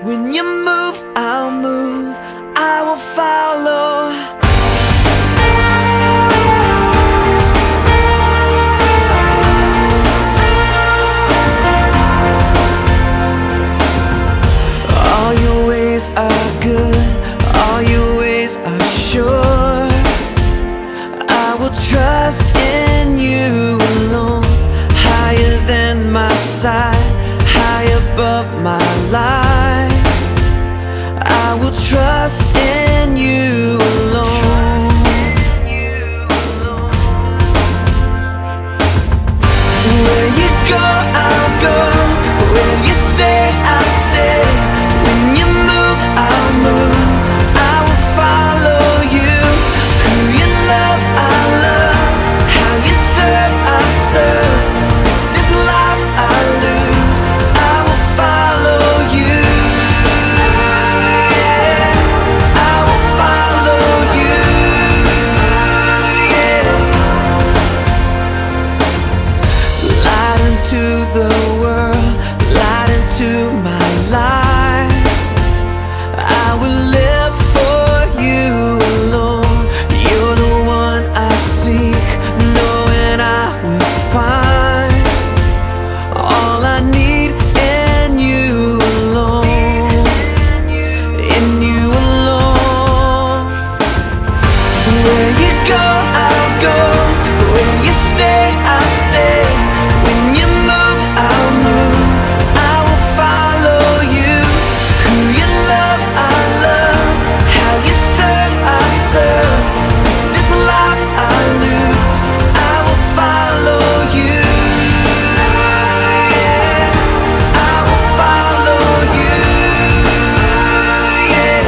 When you move, I'll move, I will follow. All your ways are good, all your ways are sure. I will trust in you alone, higher than my sight, high above my life. I will trust in you alone. Where you go, I'll go. Where you stay, I'll stay. When you move, I'll move, I will follow you. Who you love, I'll love. How you serve, I'll serve. If this life I lose, I will follow you. Yeah, I will follow you. Yeah. Light into the world, light into my life. I will live for you alone. You're the one I seek, knowing I will find all I need in you alone, in you alone. Where you go, I'll go. Where you stay, I'll stay. When you move, I'll move, I will follow you. Who you love, I love. How you serve, I serve. If this life I lose, I will follow you. Yeah, I will follow you. Yeah.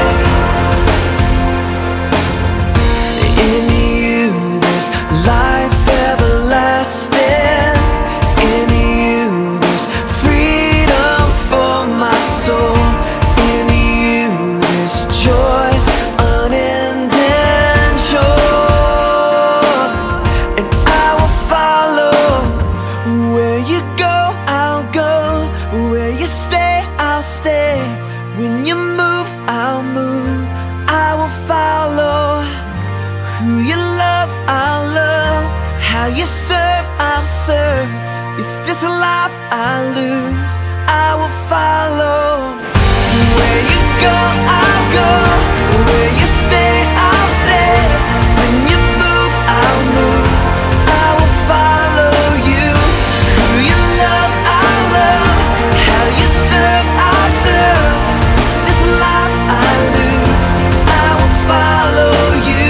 In you there's life everlasting. In you there's freedom for my soul. In you there's joy unending sure. And I will follow. Where you go, I'll go. Where you stay, I'll stay. When you move, I'll move, I will follow. Who you love, I'll love. How you serve, I'll serve. If this life I lose, I will follow. Where you go, I'll go. Where you stay, I'll stay. When you move, I'll move, I will follow you. Who you love, I'll love. How you serve, I'll serve. This life I lose, I will follow you.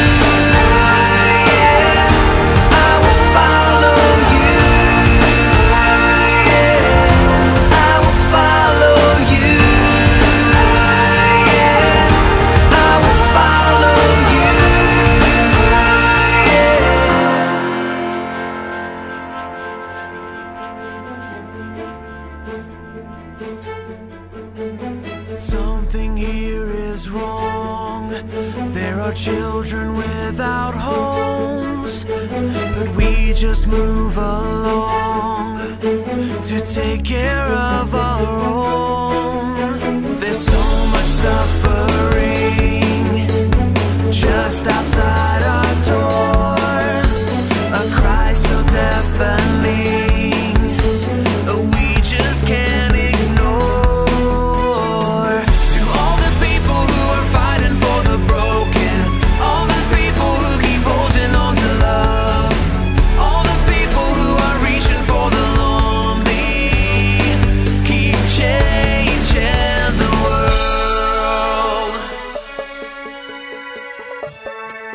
Yeah, I will follow you. Yeah, I will follow you. Yeah, I will follow you. Yeah. Something here is wrong. There are children without homes, but we just move along to take care of our own. There's so much suffering just outside our door, a cry so deafening we just can't ignore. To all the people who are fighting for the broken, all the people who keep holding on to love, all the people who are reaching for the lonely, keep changing the world.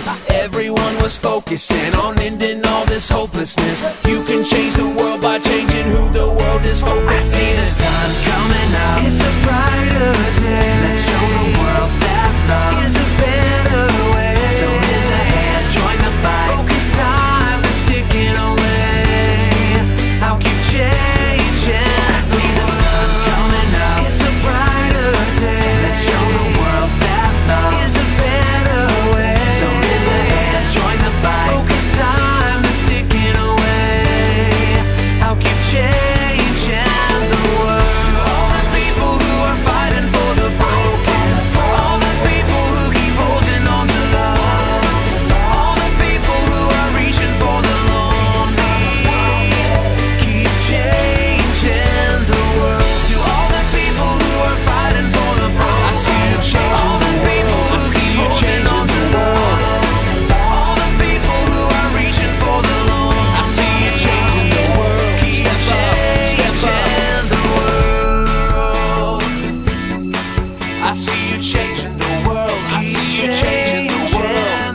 Everyone was focusing on ending all this hopelessness. You can change the world by changing who the world is focusing. I see the sun coming out. It's a brighter day. Let's show the world that love is a better way. So lend a hand, join the fight. Focus, time is ticking away. I'll keep changing. I see the sun coming out. It's a brighter day. Let's show the world that love is a better way. So lend a hand, join the fight. Focus, time is ticking away. I'll keep changing the world. To all the people who are fighting for the broken, all the people who keep holding on to love, all the people who are reaching for the lonely, keep changing the world. To all the people who are fighting for the broken, I see you changing all the people who keep holding on to love, all the people who are reaching for the lonely, I see you changing the world. Keep changing the world. I see you changing the world. I see you changing the world.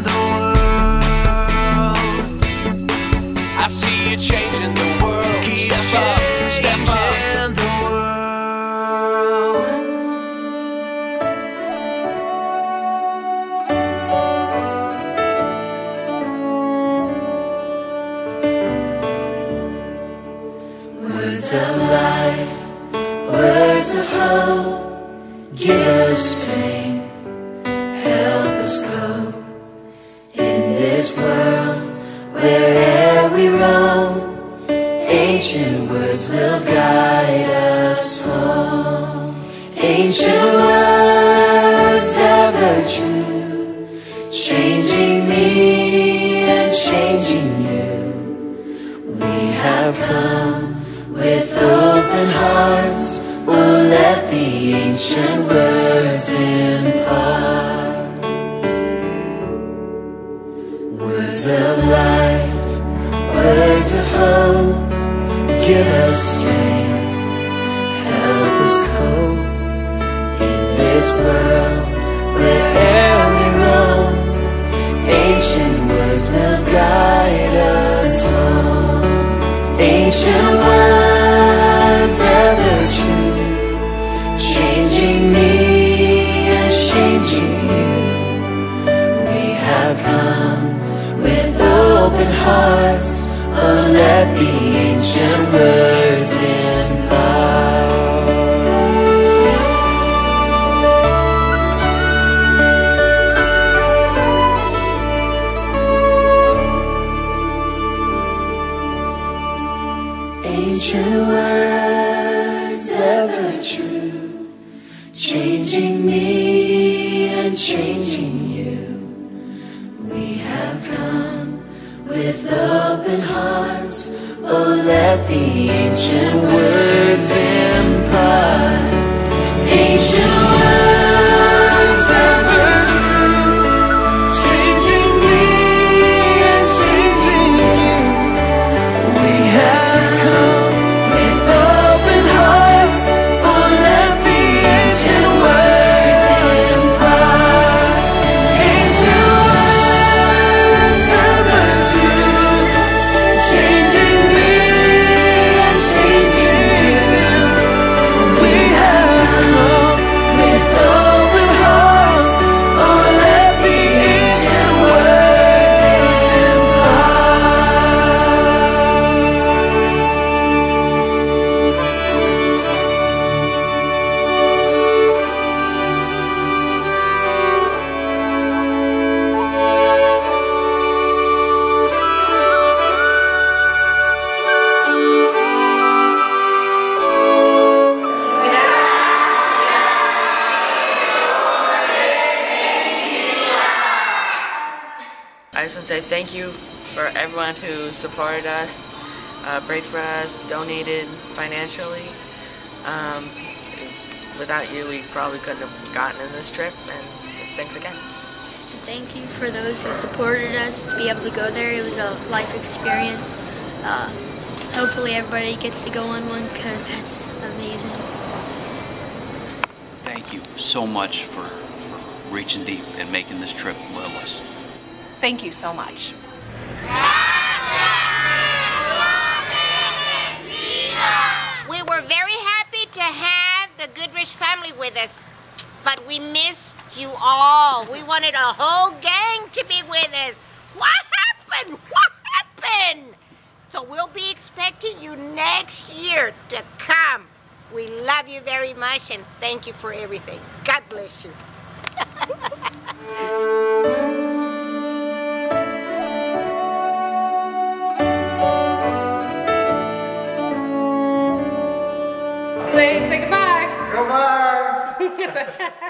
I see you changing the world. Step up, step up. Words of life, words of hope, give us strength, help us cope in this world, where'er we roam. Ancient words will guide us home. Ancient words ever true, changing me and changing you. We have come with open hearts, oh let the ancient words impart. Words of life, words of hope, give us strength, help us cope in this world, where'er we roam. Ancient words will guide us home. Ancient words ever true, changing me and changing you. We have come with open hearts, oh let the ancient words impart. Ancient words ever true, changing me and changing you. We have come with open hearts, oh let the ancient words impart. Ancient words ever true, changing me and changing you. We have come with open hearts, oh let the ancient words impart. Ancient words ever true, changing me and changing you. We have come with open hearts, oh let the ancient words impart. I just want to say thank you for everyone who supported us, prayed for us, donated financially. Without you, we probably couldn't have gotten in this trip, and thanks again. Thank you for those who supported us to be able to go there. It was a life experience. Hopefully everybody gets to go on one because it's amazing. Thank you so much for reaching deep and making this trip what it was. Thank you so much. We were very happy to have the Goodrich family with us, but we missed you all. We wanted a whole gang to be with us. What happened? What happened? So we'll be expecting you next year to come. We love you very much and thank you for everything. God bless you. Say goodbye. Goodbye.